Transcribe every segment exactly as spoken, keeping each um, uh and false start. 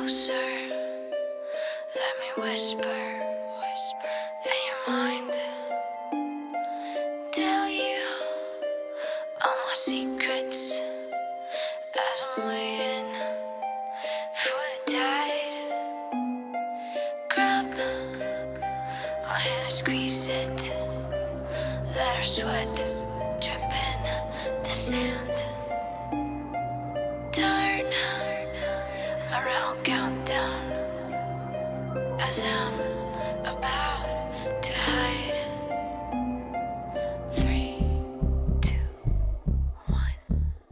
closer. Let me whisper, whisper in your mind. Tell you all my secrets as I'm waiting for the tide. Grab my hand and squeeze it. Let her sweat drip in the sand. Turn around, countdown as I'm about to hide. Three, two, one.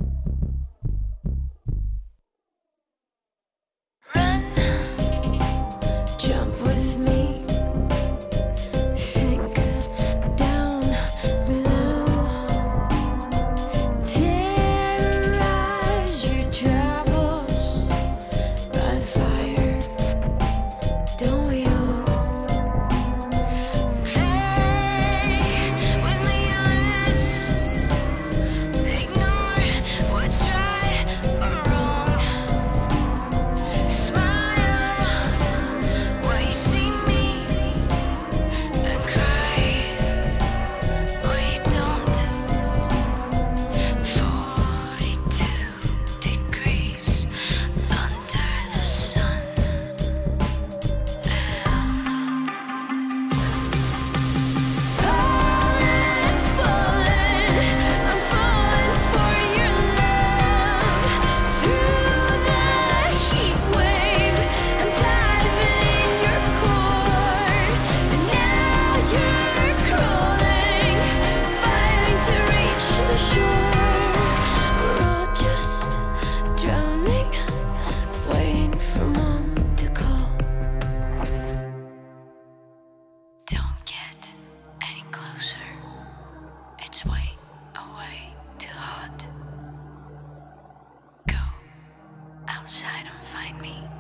Run, jump with me, sink down below. Terrorize your travels by fire, don't we all? Play with me, let's ignore what's right or wrong. Smile when you see me and cry when you don't. Forty-two degrees under the sun. Falling, falling, I'm falling for your love. Through the heat wave, I'm diving in your core. And now you're crawling, fighting to reach the shore. We're all just drowning, waiting for mom to call. Don't get any closer. It's way away too hot. Go outside and find me.